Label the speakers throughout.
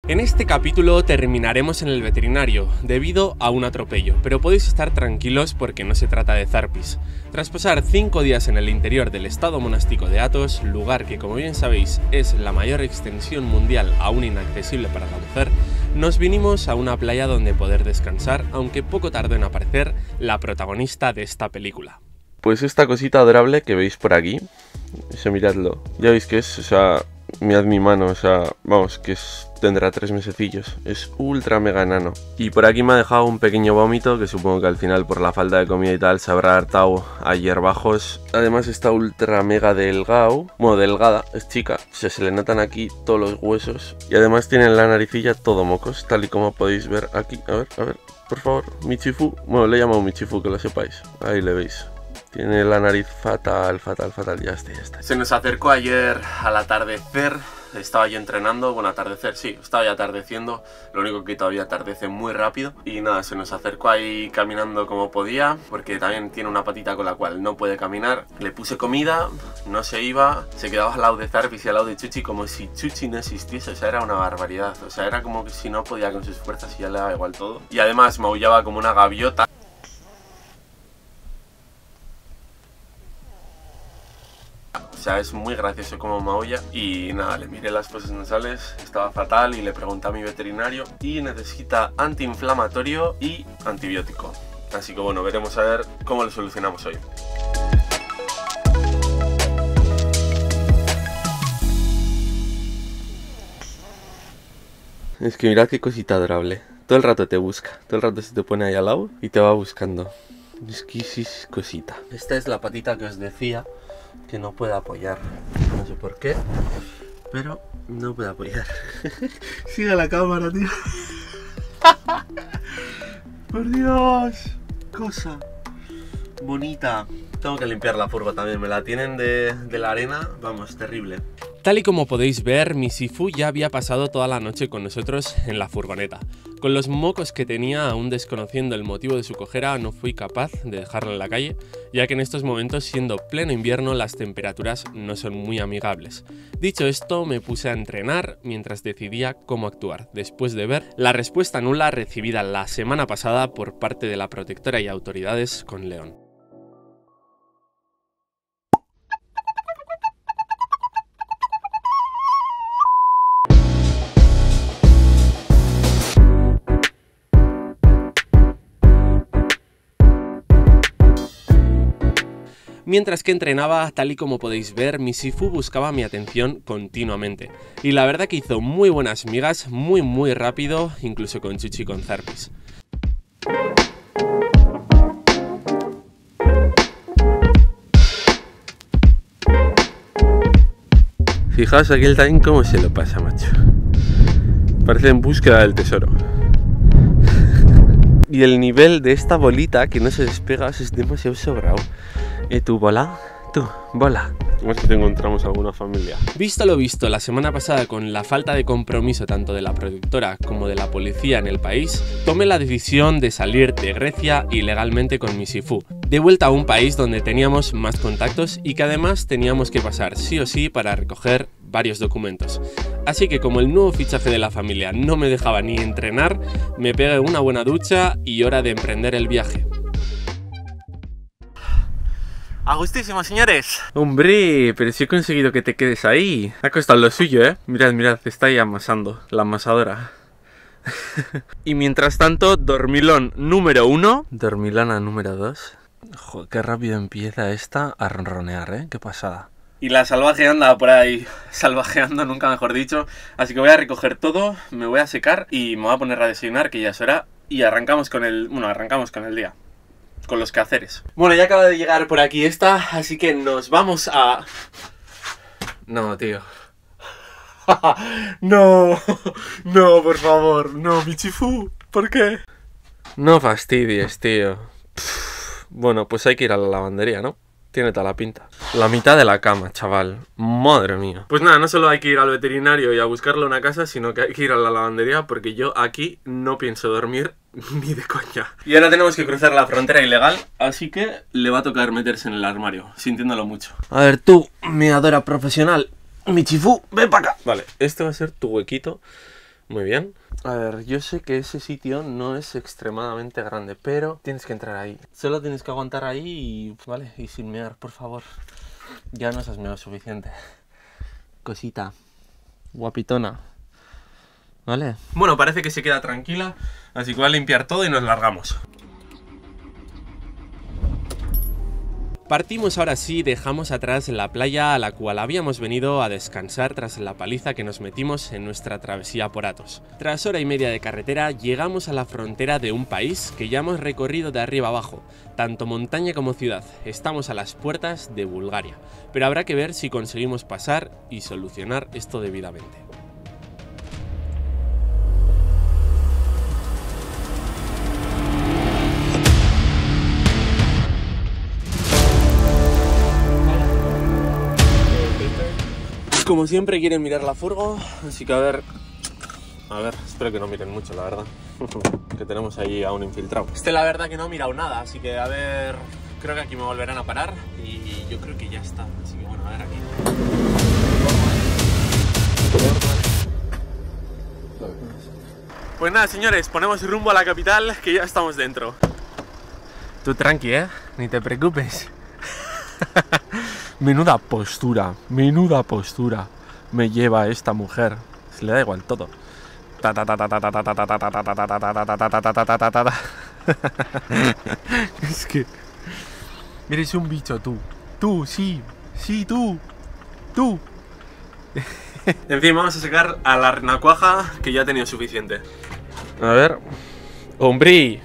Speaker 1: En este capítulo terminaremos en el veterinario, debido a un atropello, pero podéis estar tranquilos porque no se trata de zarpis. Tras pasar 5 días en el interior del estado monástico de Athos, lugar que como bien sabéis es la mayor extensión mundial aún inaccesible para la mujer, nos vinimos a una playa donde poder descansar, aunque poco tardó en aparecer la protagonista de esta película.
Speaker 2: Pues esta cosita adorable que veis por aquí, eso miradlo, ya veis que es, o sea, mirad mi mano, o sea, vamos, que tendrá 3 mesecillos, es ultra mega enano. Y por aquí me ha dejado un pequeño vómito, que supongo que al final por la falta de comida y tal se habrá hartado a hierbajos. Además está ultra mega delgado, bueno, delgada, es chica, o sea, se le notan aquí todos los huesos. Y además tiene en la naricilla todo mocos, tal y como podéis ver aquí, a ver, por favor, Michifu, bueno, le he llamado Michifu, que lo sepáis, ahí le veis. Tiene la nariz fatal, ya está.
Speaker 1: Se nos acercó ayer al atardecer, estaba yo entrenando, bueno, atardecer, sí, estaba ya atardeciendo, lo único que todavía atardece muy rápido. Y nada, se nos acercó ahí caminando como podía, porque también tiene una patita con la cual no puede caminar. Le puse comida, no se iba, se quedaba al lado de Zarpis y al lado de Chuchi como si Chuchi no existiese, o sea, era una barbaridad. O sea, era como que si no podía con sus fuerzas y ya le daba igual todo. Y además maullaba como una gaviota. O sea, es muy gracioso como maulla. Y nada, le miré las fosas nasales, estaba fatal y le pregunté a mi veterinario y necesita antiinflamatorio y antibiótico. Así que bueno, veremos a ver cómo lo solucionamos hoy.
Speaker 2: Es que mirad qué cosita adorable, todo el rato te busca, todo el rato se te pone ahí al lado y te va buscando. Es que es cosita.
Speaker 1: Esta es la patita que os decía que no puede apoyar, no sé por qué, pero no puede apoyar. Sigue la cámara, tío. Por Dios, cosa bonita. Tengo que limpiar la furgo también, me la tienen de la arena, vamos, terrible. Tal y como podéis ver, Michifu ya había pasado toda la noche con nosotros en la furgoneta. Con los mocos que tenía, aún desconociendo el motivo de su cojera, no fui capaz de dejarla en la calle, ya que en estos momentos, siendo pleno invierno, las temperaturas no son muy amigables. Dicho esto, me puse a entrenar mientras decidía cómo actuar, después de ver la respuesta nula recibida la semana pasada por parte de la protectora y autoridades con León. Mientras que entrenaba, tal y como podéis ver, Michifu buscaba mi atención continuamente. Y la verdad que hizo muy buenas migas, muy rápido, incluso con Chuchi y con Zarpis.
Speaker 2: Fijaos aquí el time cómo se lo pasa, macho. Parece en búsqueda del tesoro. Y el nivel de esta bolita que no se despega es demasiado sobrado. ¿Tu bola? ¿Tu bola? ¿Cómo es que te encontramos alguna familia?
Speaker 1: Visto lo visto la semana pasada con la falta de compromiso tanto de la productora como de la policía en el país, tomé la decisión de salir de Grecia ilegalmente con Michifu, de vuelta a un país donde teníamos más contactos y que además teníamos que pasar sí o sí para recoger varios documentos. Así que como el nuevo fichaje de la familia no me dejaba ni entrenar, me pegué una buena ducha y hora de emprender el viaje. ¡A gustísimo, señores!
Speaker 2: Hombre, pero sí he conseguido que te quedes ahí. Ha costado lo suyo, ¿eh? Mirad, está ahí amasando, la amasadora. Y mientras tanto, dormilón número 1. Dormilana número 2. Joder, qué rápido empieza esta a ronronear, ¿eh? Qué pasada.
Speaker 1: Y la salvaje anda por ahí, salvajeando, nunca mejor dicho. Así que voy a recoger todo, me voy a secar y me voy a poner a desayunar, que ya es hora. Y arrancamos con el día. Con los quehaceres. Bueno, ya acaba de llegar por aquí esta, así que nos vamos a... No, tío. No, por favor, no, Michifu, ¿por qué?
Speaker 2: No fastidies, tío. Bueno, pues hay que ir a la lavandería, ¿no? Tiene toda la pinta. La mitad de la cama, chaval. Madre mía. Pues nada, no solo hay que ir al veterinario y a buscarle una casa, sino que hay que ir a la lavandería porque yo aquí no pienso dormir ni de coña.
Speaker 1: Y ahora tenemos que cruzar la frontera ilegal, así que le va a tocar meterse en el armario, sintiéndolo mucho.
Speaker 2: A ver, tú, meadora profesional, Michifu, ven para acá. Vale, este va a ser tu huequito
Speaker 1: Muy bien. A ver, yo sé que ese sitio no es extremadamente grande, pero tienes que entrar ahí. Solo tienes que aguantar ahí y... Vale, y sin mear, por favor. Ya nos has meado suficiente. Cosita. Guapitona. ¿Vale? Bueno, parece que se queda tranquila, así que voy a limpiar todo y nos largamos. Partimos ahora sí, dejamos atrás la playa a la cual habíamos venido a descansar tras la paliza que nos metimos en nuestra travesía por Athos. Tras hora y media de carretera, llegamos a la frontera de un país que ya hemos recorrido de arriba abajo, tanto montaña como ciudad. Estamos a las puertas de Bulgaria, pero habrá que ver si conseguimos pasar y solucionar esto debidamente. Como siempre quieren mirar la furgo, así que a ver, espero que no miren mucho, la verdad, que tenemos ahí a un infiltrado. La verdad que no ha mirado nada, así que a ver, creo que aquí me volverán a parar y yo creo que ya está, así que bueno, a ver aquí. Pues nada, señores, ponemos rumbo a la capital, que ya estamos dentro. Tú tranqui, ni te preocupes. Menuda postura me lleva esta mujer. Se le da igual todo. Es que... eres un bicho tú. Tú, sí, tú. En fin, vamos a sacar a la renacuaja, que ya ha tenido suficiente. A ver... ¡Hombre!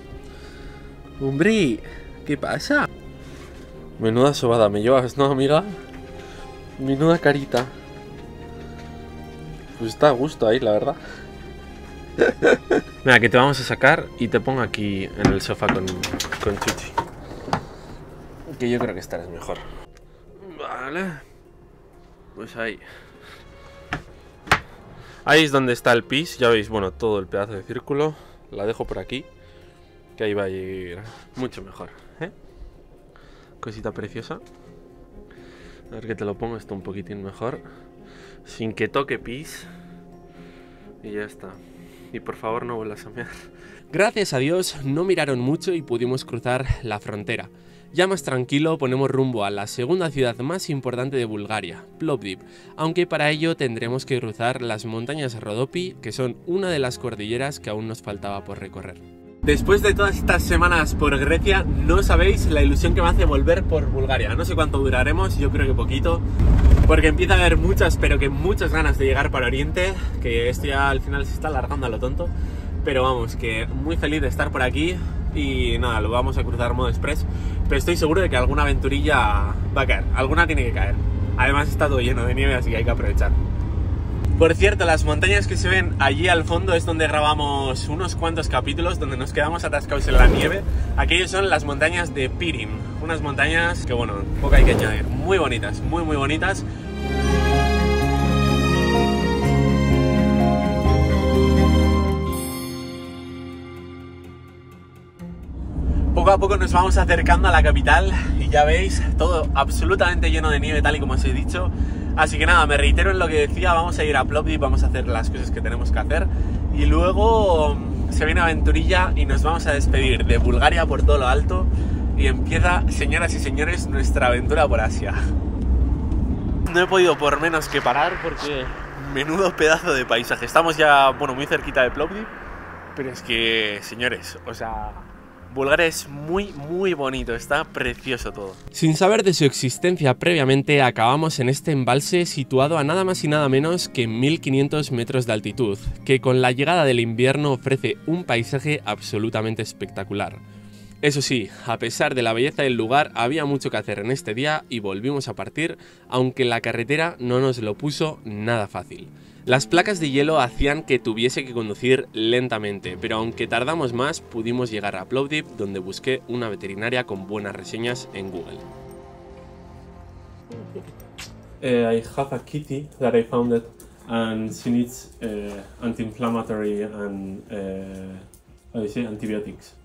Speaker 1: ¿Qué pasa? Menuda sobada me llevas, ¿no, amiga? Menuda carita. Pues está a gusto ahí, la verdad. Mira, que te vamos a sacar y te pongo aquí en el sofá con Chuchi. Que yo creo que estarás mejor. Vale. Pues ahí. Ahí es donde está el pis. Ya veis, bueno, todo el pedazo de círculo. La dejo por aquí, que ahí va a ir mucho mejor, ¿eh? Cosita preciosa. A ver que te lo pongo esto un poquitín mejor, sin que toque pis. Y ya está. Y por favor no vuelvas a mear. Gracias a Dios no miraron mucho y pudimos cruzar la frontera. Ya más tranquilo ponemos rumbo a la segunda ciudad más importante de Bulgaria, Plovdiv, aunque para ello tendremos que cruzar las montañas Rodopi, que son una de las cordilleras que aún nos faltaba por recorrer. Después de todas estas semanas por Grecia, no sabéis la ilusión que me hace volver por Bulgaria. No sé cuánto duraremos, yo creo que poquito, porque empieza a haber muchas, pero que muchas ganas de llegar para Oriente, que esto ya al final se está alargando a lo tonto, pero vamos, que muy feliz de estar por aquí y nada, lo vamos a cruzar modo express, pero estoy seguro de que alguna aventurilla va a caer, alguna tiene que caer. Además está todo lleno de nieve, así que hay que aprovechar. Por cierto, las montañas que se ven allí al fondo es donde grabamos unos cuantos capítulos, donde nos quedamos atascados en la nieve. Aquellos son las montañas de Pirin, unas montañas que, bueno, poco hay que añadir, muy bonitas, muy bonitas. Poco a poco nos vamos acercando a la capital y ya veis, todo absolutamente lleno de nieve, tal y como os he dicho. Así que nada, me reitero en lo que decía, vamos a ir a Plovdiv, vamos a hacer las cosas que tenemos que hacer y luego se viene aventurilla y nos vamos a despedir de Bulgaria por todo lo alto y empieza, señoras y señores, nuestra aventura por Asia. No he podido por menos que parar porque menudo pedazo de paisaje. Estamos ya, bueno, muy cerquita de Plovdiv, pero es que, señores, o sea... Bulgaria es muy bonito, está precioso todo. Sin saber de su existencia previamente, acabamos en este embalse situado a nada más y nada menos que 1500 metros de altitud, que con la llegada del invierno ofrece un paisaje absolutamente espectacular. Eso sí, a pesar de la belleza del lugar, había mucho que hacer en este día y volvimos a partir, aunque la carretera no nos lo puso nada fácil. Las placas de hielo hacían que tuviese que conducir lentamente, pero aunque tardamos más, pudimos llegar a Plovdiv, donde busqué una veterinaria con buenas reseñas en Google. I have a kitty that I found it, and she needs anti-inflammatory and antibiotics.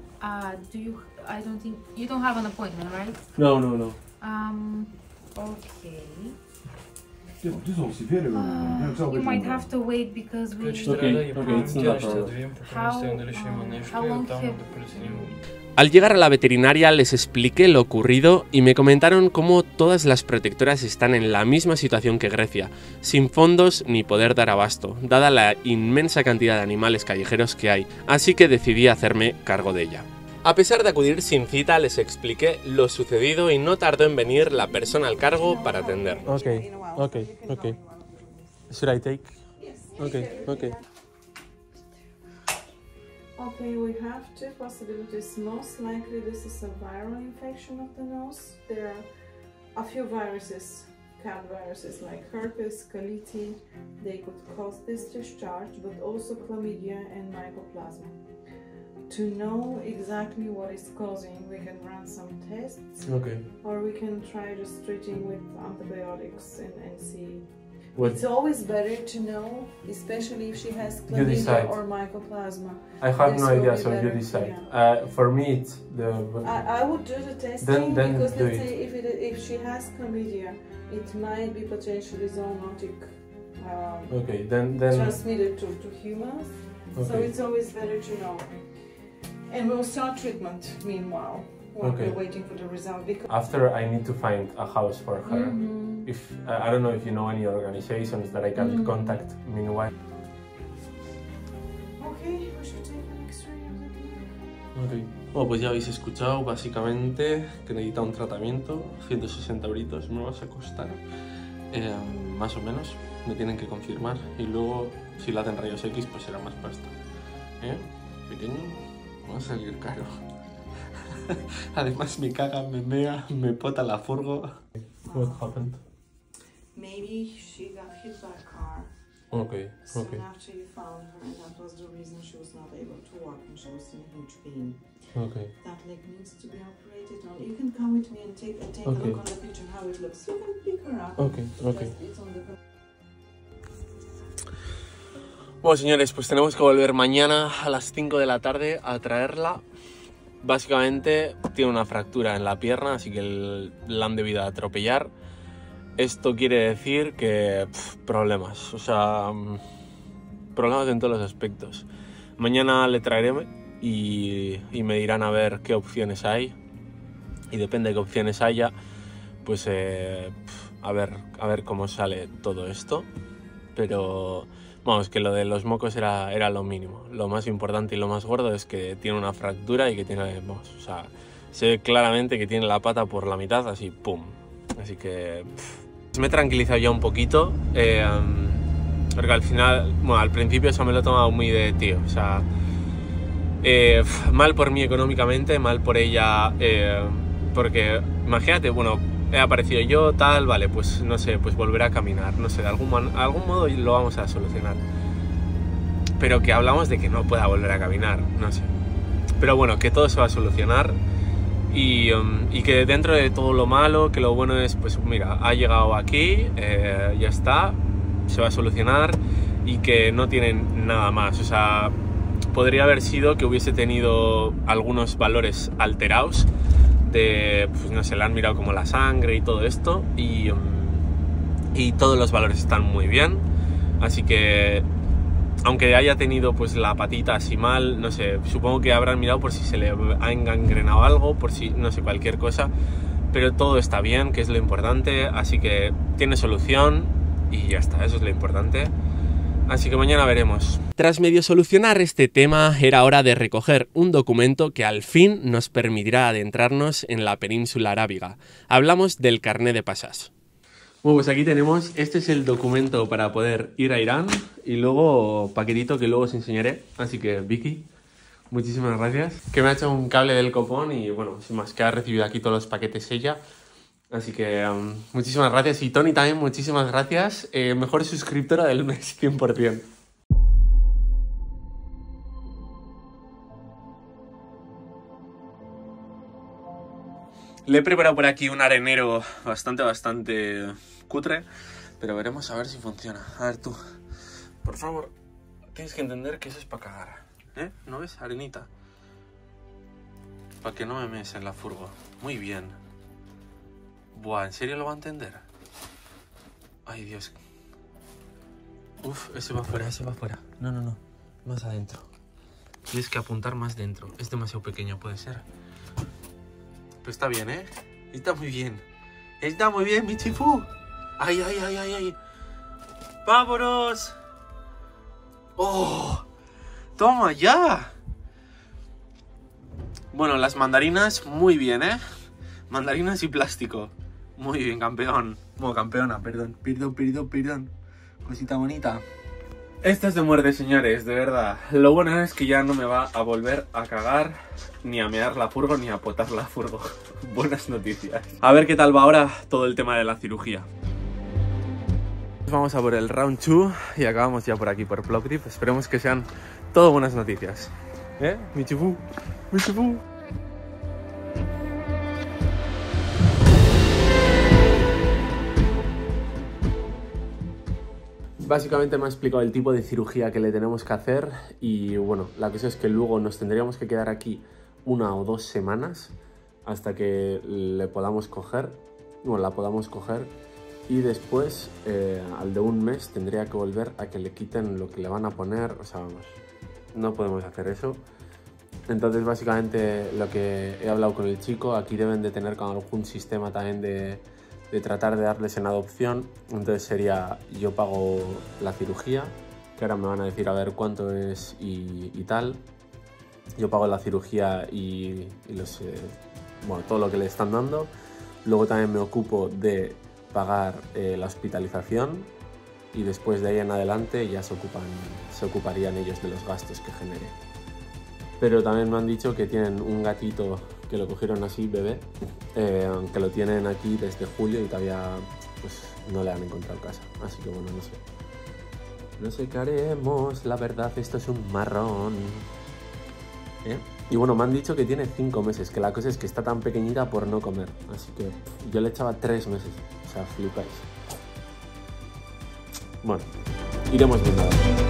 Speaker 3: I don't think you don't have an appointment, right?
Speaker 1: No.
Speaker 3: Okay. You might have to wait because we... How long have...
Speaker 1: Al llegar a la veterinaria les expliqué lo ocurrido y me comentaron cómo todas las protectoras están en la misma situación que Grecia, sin fondos ni poder dar abasto, dada la inmensa cantidad de animales callejeros que hay, así que decidí hacerme cargo de ella. A pesar de acudir sin cita, les expliqué lo sucedido y no tardó en venir la persona al cargo para atender. Okay. Should I take? Okay.
Speaker 4: Okay, we have two possibilities. Most likely this is a viral infection of the nose. There are a few viruses, cat viruses like herpes, colitis. They could cause this discharge, but also chlamydia and mycoplasma. To know exactly what is causing, we can run some tests.
Speaker 1: Okay.
Speaker 4: Or we can try just treating with antibiotics and see.
Speaker 1: What?
Speaker 4: It's always better to know, especially if she has
Speaker 1: You decide.
Speaker 4: chlamydia or mycoplasma.
Speaker 1: I have
Speaker 4: This
Speaker 1: no
Speaker 4: will
Speaker 1: idea,
Speaker 4: be
Speaker 1: so you
Speaker 4: better,
Speaker 1: decide.
Speaker 4: yeah.
Speaker 1: For me, it's the...
Speaker 4: I would do the testing
Speaker 1: Then
Speaker 4: because
Speaker 1: do
Speaker 4: let's
Speaker 1: it.
Speaker 4: say if she has chlamydia, it might be potentially zoonotic
Speaker 1: Okay, then...
Speaker 4: transmitted to humans. So
Speaker 1: Okay.
Speaker 4: it's always better to know. And we'll start treatment meanwhile while
Speaker 1: Okay.
Speaker 4: we're waiting for the result. Because
Speaker 1: After, I need to find a house for her. If I don't know if you know any organizations that I can contact meanwhile.
Speaker 4: okay, we should take an X-ray of the baby.
Speaker 1: Okay. Bueno, pues ya habéis escuchado básicamente que necesita un tratamiento, 160 euritos me vas a costar, más o menos, me tienen que confirmar y luego si la hacen rayos X pues será más pasta. Pequeño, va a salir caro. Además me caga, me mea, me pota la furgo. What happened?
Speaker 4: Maybe she got hit by a car
Speaker 1: Okay,
Speaker 4: soon
Speaker 1: okay,
Speaker 4: after you found her, and that was the reason she was not able to walk and she was in a huge pain.
Speaker 1: okay.
Speaker 4: That leg needs to be operated on. You can come with me and take
Speaker 1: Okay.
Speaker 4: a look on the picture how it looks. You can pick her up.
Speaker 1: Okay.
Speaker 4: It's on the...
Speaker 1: Bueno, señores, pues tenemos que volver mañana a las 5 de la tarde a traerla. Básicamente tiene una fractura en la pierna, así que la han debido atropellar. Esto quiere decir que problemas, o sea, problemas en todos los aspectos. Mañana le traeré y me dirán a ver qué opciones hay. Y depende de qué opciones haya, pues a ver cómo sale todo esto. Pero vamos, que lo de los mocos era lo mínimo. Lo más importante y lo más gordo es que tiene una fractura y que tiene, vamos, o sea, se ve claramente que tiene la pata por la mitad, así, pum. Así que me he tranquilizado ya un poquito, porque al final, bueno, al principio eso me lo he tomado muy de tío, o sea, mal por mí económicamente, mal por ella, porque imagínate, bueno, he aparecido yo, tal, vale, pues no sé, pues volver a caminar, no sé, de algún modo lo vamos a solucionar. Pero que hablamos de que no pueda volver a caminar, no sé. Pero bueno, que todo se va a solucionar y que dentro de todo lo malo, que lo bueno es, pues mira, ha llegado aquí, ya está, se va a solucionar y que no tienen nada más. O sea, podría haber sido que hubiese tenido algunos valores alterados, pues no sé, le han mirado como la sangre y todo esto y todos los valores están muy bien, así que aunque haya tenido pues la patita así mal, no sé, supongo que habrán mirado por si se le ha engangrenado algo, por si, no sé, cualquier cosa, pero todo está bien, que es lo importante, así que tiene solución y ya está, eso es lo importante. Así que mañana veremos. Tras medio solucionar este tema, era hora de recoger un documento que al fin nos permitirá adentrarnos en la península arábiga. Hablamos del carné de pasaje. Bueno, pues aquí tenemos, este es el documento para poder ir a Irán y luego paquetito que luego os enseñaré. Así que Vicky, muchísimas gracias. Que me ha hecho un cable del copón y bueno, sin más, que ha recibido aquí todos los paquetes ella. Así que muchísimas gracias. Y Tony también, muchísimas gracias. Mejor suscriptora del mes, 100%. Le he preparado por aquí un arenero bastante cutre, pero veremos a ver si funciona. A ver tú, por favor, tienes que entender que eso es para cagar, ¿eh? ¿No ves? Arenita. Para que no me mees en la furgo. Muy bien. Buah, ¿en serio lo va a entender? Ay, Dios. Uf, ese va fuera, ese va fuera. No, no, no. Más adentro. Tienes que apuntar más dentro. Es demasiado pequeño, puede ser. Pero está bien, ¿eh? Está muy bien. Está muy bien, Michifu. ¡Ay, ay, ay, ay, ay! ¡Vámonos! ¡Oh! ¡Toma ya! Bueno, las mandarinas, muy bien, ¿eh? Mandarinas y plástico. Muy bien, campeón. Bueno, campeona, perdón. Perdón. Cosita bonita. Esto es de muerte, señores, de verdad. Lo bueno es que ya no me va a volver a cagar, ni a mear la furgo, ni a potar la furgo. Buenas noticias. A ver qué tal va ahora todo el tema de la cirugía. Vamos a por el round 2 y acabamos ya por aquí, por Plovdiv. Esperemos que sean todo buenas noticias. Michifu, Michifu. Básicamente me ha explicado el tipo de cirugía que le tenemos que hacer y bueno, la cosa es que luego nos tendríamos que quedar aquí 1 o 2 semanas hasta que le podamos coger, bueno, la podamos coger y después al de 1 mes tendría que volver a que le quiten lo que le van a poner, o sea, vamos, no podemos hacer eso. Entonces básicamente lo que he hablado con el chico, aquí deben de tener con algún sistema también de tratar de darles en adopción. Entonces sería, yo pago la cirugía, que ahora me van a decir a ver cuánto es y tal. Yo pago la cirugía y los, bueno, todo lo que le están dando. Luego también me ocupo de pagar la hospitalización y después de ahí en adelante ya se ocuparían ellos de los gastos que genere. Pero también me han dicho que tienen un gatito que lo cogieron así, bebé, que lo tienen aquí desde julio y todavía pues, no le han encontrado casa. Así que bueno, no sé. No sé qué haremos, la verdad, esto es un marrón. Y bueno, me han dicho que tiene 5 meses, que la cosa es que está tan pequeñita por no comer. Así que yo le echaba 3 meses, o sea, flipáis. Bueno, iremos viendo.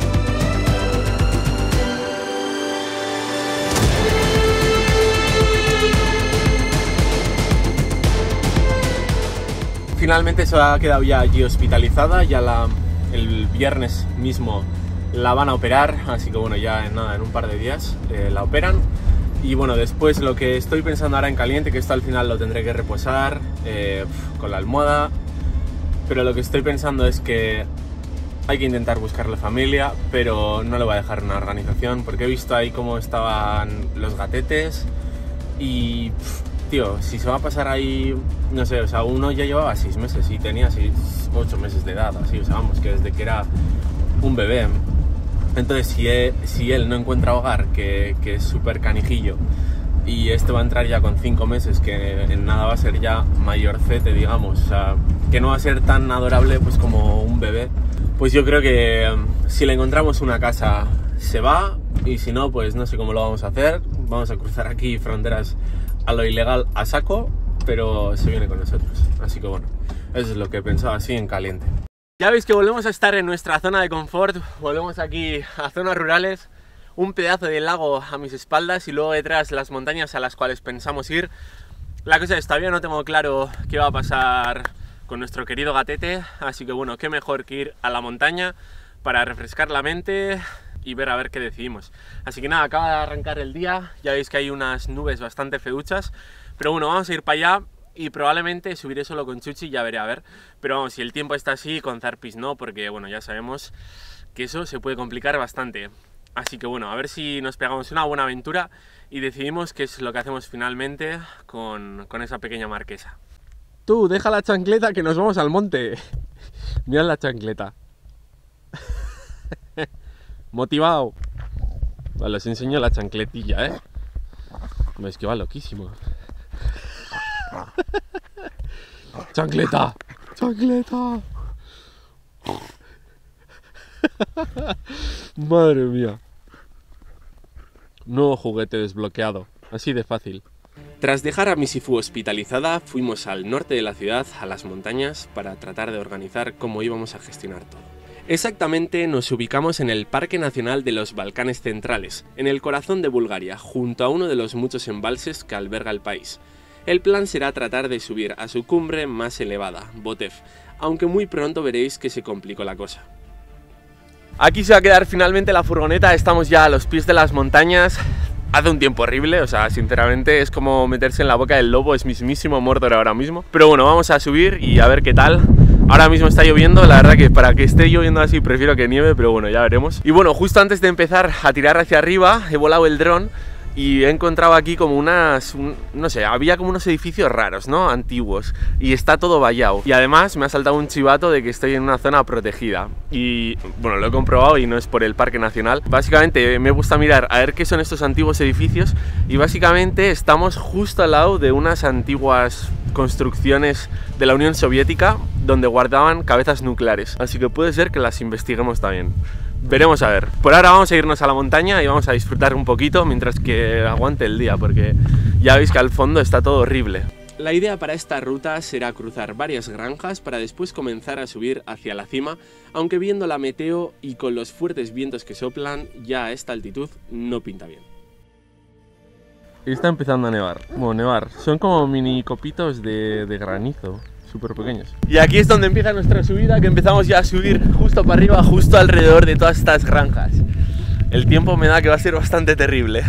Speaker 1: Finalmente se ha quedado ya allí hospitalizada, ya el viernes mismo la van a operar, así que bueno, ya en un par de días la operan. Y bueno, después lo que estoy pensando ahora en caliente, que esto al final lo tendré que reposar con la almohada, pero lo que estoy pensando es que hay que intentar buscarle familia, pero no le voy a dejar una organización, porque he visto ahí cómo estaban los gatetes y... Tío, si se va a pasar ahí, no sé, o sea, uno ya llevaba 6 meses y tenía 8 meses de edad, así, o sea, vamos, que desde que era un bebé. Entonces, si él no encuentra hogar, que es súper canijillo, y este va a entrar ya con 5 meses, que en nada va a ser ya mayorcete, digamos, o sea, que no va a ser tan adorable pues como un bebé, pues yo creo que si le encontramos una casa, se va, y si no, pues no sé cómo lo vamos a hacer, vamos a cruzar aquí fronteras a lo ilegal a saco, pero se viene con nosotros. Así que bueno, eso es lo que he pensado así en caliente. Ya veis que volvemos a estar en nuestra zona de confort, volvemos aquí a zonas rurales, un pedazo de lago a mis espaldas y luego detrás las montañas a las cuales pensamos ir. La cosa es, todavía no tengo claro qué va a pasar con nuestro querido gatete, así que bueno, qué mejor que ir a la montaña para refrescar la mente y ver a ver qué decidimos. Así que nada, acaba de arrancar el día, ya veis que hay unas nubes bastante feuchas, pero bueno, vamos a ir para allá y probablemente subiré solo con Chuchi, ya veré a ver, pero vamos, si el tiempo está así, con Zarpis no, porque bueno, ya sabemos que eso se puede complicar bastante. Así que bueno, a ver si nos pegamos una buena aventura y decidimos qué es lo que hacemos finalmente con esa pequeña marquesa. Tú, deja la chancleta que nos vamos al monte. Mira la chancleta. Motivado. Vale, os enseño la chancletilla, ¿eh? Es que va loquísimo. ¡Chancleta! ¡Chancleta! Madre mía. Nuevo juguete desbloqueado. Así de fácil. Tras dejar a Misifu hospitalizada, fuimos al norte de la ciudad, a las montañas, para tratar de organizar cómo íbamos a gestionar todo. Exactamente nos ubicamos en el Parque Nacional de los Balcanes Centrales, en el corazón de Bulgaria, junto a uno de los muchos embalses que alberga el país. El plan será tratar de subir a su cumbre más elevada, Botev, aunque muy pronto veréis que se complicó la cosa.
Speaker 2: Aquí se va a quedar finalmente la furgoneta, estamos ya a los pies de las montañas. Hace un tiempo horrible, o sea, sinceramente es como meterse en la boca del lobo, es mismísimo Mordor ahora mismo. Pero bueno, vamos a subir y a ver qué tal. Ahora mismo está lloviendo, la verdad que para que esté lloviendo así prefiero que nieve, pero bueno, ya veremos. Y bueno, justo antes de empezar a tirar hacia arriba, he volado el dron y he encontrado aquí como no sé, había como unos edificios raros, ¿no? Antiguos. Y está todo vallado. Y además me ha saltado un chivato de que estoy en una zona protegida. Y bueno, lo he comprobado y no es por el Parque Nacional. Básicamente me gusta mirar a ver qué son estos antiguos edificios. Y básicamente estamos justo al lado de unas antiguas construcciones de la Unión Soviética donde guardaban cabezas nucleares. Así que puede ser que las investiguemos también. Veremos a ver. Por ahora vamos a irnos a la montaña y vamos a disfrutar un poquito mientras que aguante el día, porque ya veis que al fondo está todo horrible.
Speaker 1: La idea para esta ruta será cruzar varias granjas para después comenzar a subir hacia la cima, aunque viendo la meteo y con los fuertes vientos que soplan, ya a esta altitud no pinta bien.
Speaker 2: Está empezando a nevar. Bueno, nevar. Son como mini copitos de granizo. Súper pequeños. Y aquí es donde empieza nuestra subida, que empezamos ya a subir justo para arriba, justo alrededor de todas estas granjas. El tiempo me da que va a ser bastante terrible.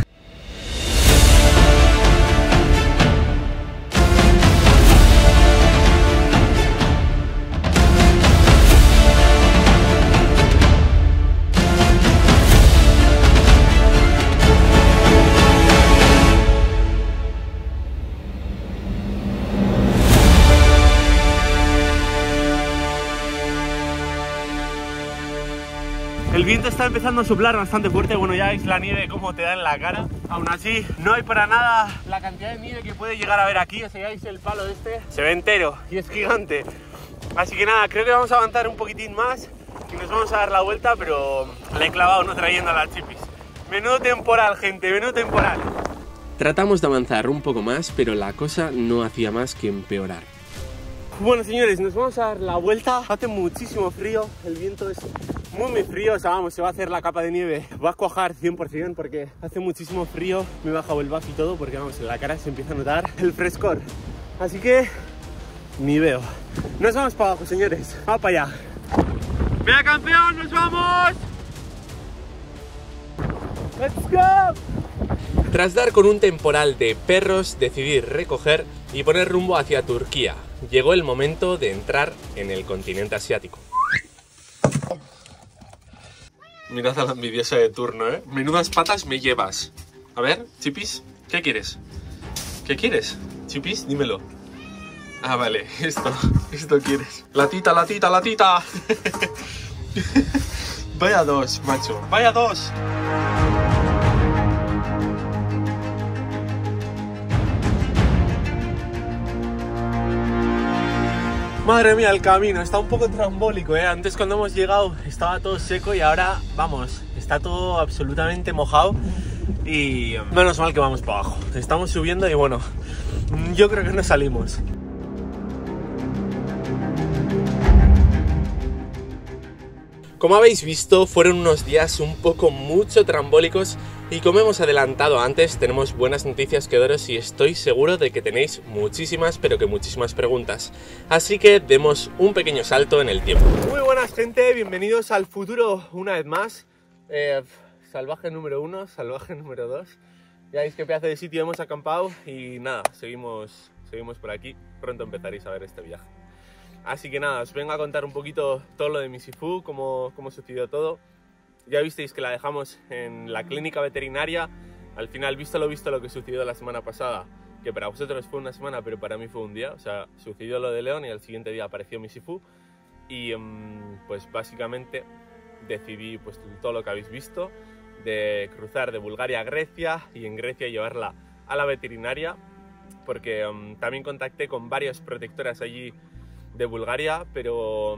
Speaker 2: El viento está empezando a soplar bastante fuerte, bueno, ya veis la nieve como te da en la cara. Aún así, no hay para nada la cantidad de nieve que puede llegar a ver aquí. O sea, ya veis el palo este, se ve entero y es gigante. Así que nada, creo que vamos a avanzar un poquitín más y nos vamos a dar la vuelta, pero le he clavado no trayendo a las chipis. Menudo temporal, gente, menudo temporal.
Speaker 1: Tratamos de avanzar un poco más, pero la cosa no hacía más que empeorar.
Speaker 2: Bueno, señores, nos vamos a dar la vuelta. Hace muchísimo frío, el viento es muy frío, o sea, vamos, se va a hacer la capa de nieve, va a cuajar 100% porque hace muchísimo frío. Me he bajado el buff y todo porque, vamos, en la cara se empieza a notar el frescor. Así que, ni veo. Nos vamos para abajo, señores, vamos para allá. ¡Venga, campeón, nos vamos! ¡Let's go!
Speaker 1: Tras dar con un temporal de perros, decidí recoger y poner rumbo hacia Turquía. Llegó el momento de entrar en el continente asiático.
Speaker 2: Mirad a la envidiosa de turno, ¿eh? Menudas patas me llevas. A ver, Chipis, ¿qué quieres? ¿Qué quieres? Chipis, dímelo. Ah, vale, esto quieres. La tita, la tita, la tita. Vaya dos, macho, vaya dos. Madre mía, el camino está un poco trambólico, ¿eh? Antes cuando hemos llegado estaba todo seco y ahora, vamos, está todo absolutamente mojado. Y menos mal que vamos para abajo. Estamos subiendo y bueno, yo creo que no salimos.
Speaker 1: Como habéis visto, fueron unos días un poco mucho trambólicos y como hemos adelantado antes, tenemos buenas noticias que daros y estoy seguro de que tenéis muchísimas, pero que muchísimas preguntas. Así que demos un pequeño salto en el tiempo.
Speaker 2: Muy buenas, gente, bienvenidos al futuro una vez más. Salvaje número 1, salvaje número 2. Ya veis qué pedazo de sitio hemos acampado y nada, seguimos por aquí. Pronto empezaréis a ver este viaje. Así que nada, os vengo a contar un poquito todo lo de mi Sifu, cómo sucedió todo. Ya visteis que la dejamos en la clínica veterinaria. Al final, visto lo que sucedió la semana pasada, que para vosotros fue una semana, pero para mí fue un día. O sea, sucedió lo de León y al siguiente día apareció mi Sifu. Y pues básicamente decidí pues todo lo que habéis visto, de cruzar de Bulgaria a Grecia y en Grecia llevarla a la veterinaria, porque también contacté con varias protectoras allí de Bulgaria, pero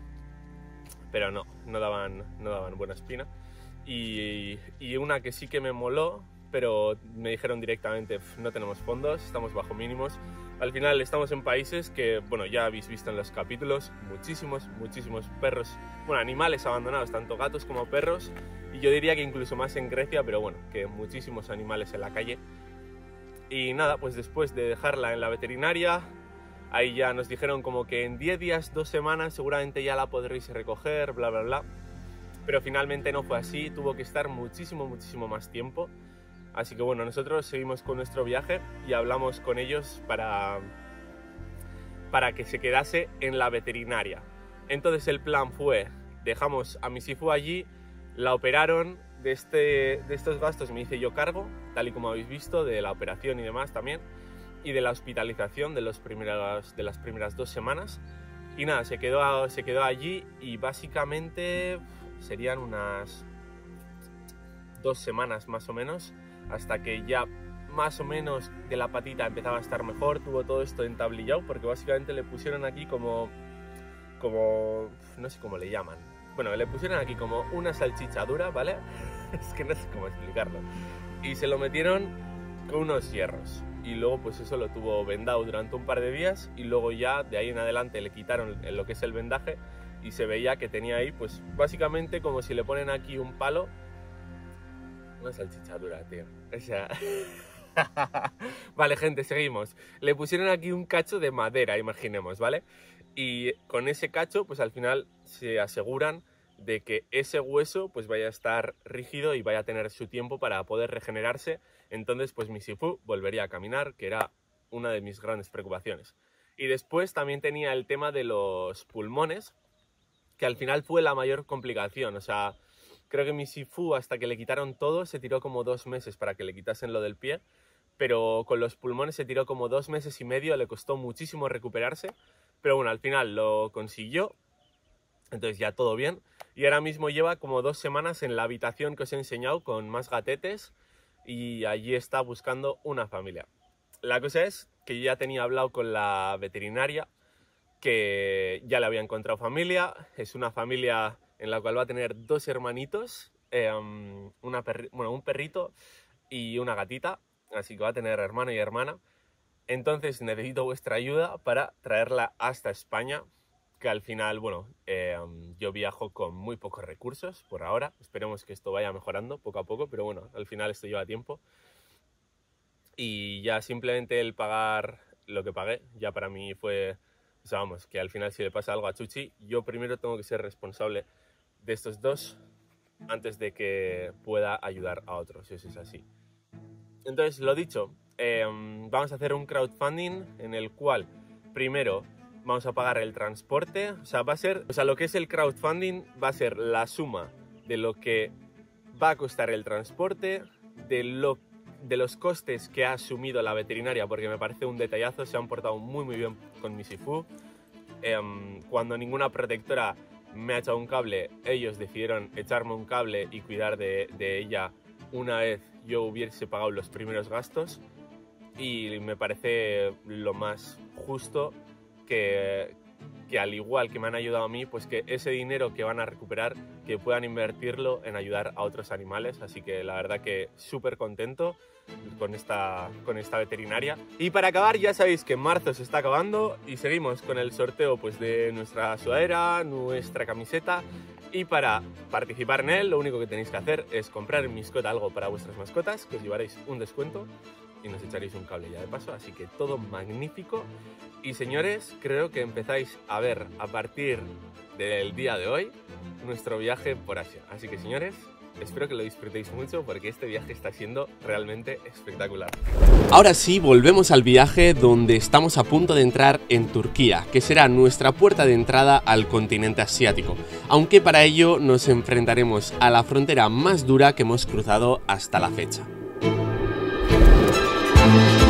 Speaker 2: no daban buena espina. Y una que sí que me moló, pero me dijeron directamente, no tenemos fondos, estamos bajo mínimos. Al final estamos en países que, bueno, ya habéis visto en los capítulos, muchísimos perros, bueno, animales abandonados, tanto gatos como perros, y yo diría que incluso más en Grecia, pero bueno, que muchísimos animales en la calle. Y nada, pues después de dejarla en la veterinaria,
Speaker 1: Ahí ya nos dijeron como que en 10 días, 2 semanas seguramente ya la podréis recoger, bla bla bla. Pero finalmente no fue así, tuvo que estar muchísimo más tiempo. Así que bueno, nosotros seguimos con nuestro viaje y hablamos con ellos para que se quedase en la veterinaria. Entonces el plan fue, dejamos a mi Sifu allí, la operaron, de estos gastos me hice yo cargo, tal y como habéis visto, de la operación y demás también, y de la hospitalización de las primeras 2 semanas. Y nada, se quedó allí y básicamente serían unas 2 semanas más o menos, hasta que ya más o menos de la patita empezaba a estar mejor, tuvo todo esto entablillado, porque básicamente le pusieron aquí como no sé cómo le llaman. Bueno, le pusieron aquí como una salchichadura, ¿vale? Es que no sé cómo explicarlo. Y se lo metieron con unos hierros. Y luego pues eso lo tuvo vendado durante un par de días y luego ya de ahí en adelante le quitaron lo que es el vendaje y se veía que tenía ahí pues básicamente como si le ponen aquí un palo. Una salchichadura, tío. O sea... Vale, gente, seguimos. Le pusieron aquí un cacho de madera, imaginemos, ¿vale? Y con ese cacho, pues al final se aseguran de que ese hueso pues vaya a estar rígido y vaya a tener su tiempo para poder regenerarse. Entonces, pues mi Sifu volvería a caminar, que era una de mis grandes preocupaciones. Y después también tenía el tema de los pulmones, que al final fue la mayor complicación. O sea, creo que mi Sifu, hasta que le quitaron todo, se tiró como 2 meses para que le quitasen lo del pie. Pero con los pulmones se tiró como 2 meses y medio, le costó muchísimo recuperarse. Pero bueno, al final lo consiguió, entonces ya todo bien. Y ahora mismo lleva como 2 semanas en la habitación que os he enseñado con más gatetes y allí está buscando una familia. La cosa es que yo ya tenía hablado con la veterinaria, que ya le había encontrado familia. Es una familia en la cual va a tener 2 hermanitos, un perrito y una gatita. Así que va a tener hermano y hermana. Entonces necesito vuestra ayuda para traerla hasta España, que al final, bueno, yo viajo con muy pocos recursos por ahora. Esperemos que esto vaya mejorando poco a poco, pero bueno, al final esto lleva tiempo. Y ya simplemente el pagar lo que pagué, ya para mí fue, o sea, vamos, que al final si le pasa algo a Chuchi, yo primero tengo que ser responsable de estos 2 antes de que pueda ayudar a otros, si eso es así. Entonces, lo dicho, vamos a hacer un crowdfunding en el cual primero vamos a pagar el transporte. O sea, lo que es el crowdfunding va a ser la suma de lo que va a costar el transporte, de los costes que ha asumido la veterinaria, porque me parece un detallazo, se han portado muy bien con mi Sifu. Cuando ninguna protectora me ha echado un cable, ellos decidieron echarme un cable y cuidar de ella una vez yo hubiese pagado los primeros gastos, y me parece lo más justo que al igual que me han ayudado a mí, pues que ese dinero que van a recuperar, que puedan invertirlo en ayudar a otros animales. Así que la verdad que súper contento con esta veterinaria. Y para acabar, ya sabéis que marzo se está acabando y seguimos con el sorteo pues de nuestra sudadera, nuestra camiseta. Y para participar en él, lo único que tenéis que hacer es comprar en Miscota algo para vuestras mascotas, que os llevaréis un descuento y nos echaréis un cable ya de paso. Así que todo magnífico. Y señores, creo que empezáis a ver a partir del día de hoy nuestro viaje por Asia. Así que señores, espero que lo disfrutéis mucho porque este viaje está siendo realmente espectacular.
Speaker 5: Ahora sí, volvemos al viaje donde estamos a punto de entrar en Turquía, que será nuestra puerta de entrada al continente asiático, aunque para ello nos enfrentaremos a la frontera más dura que hemos cruzado hasta la fecha.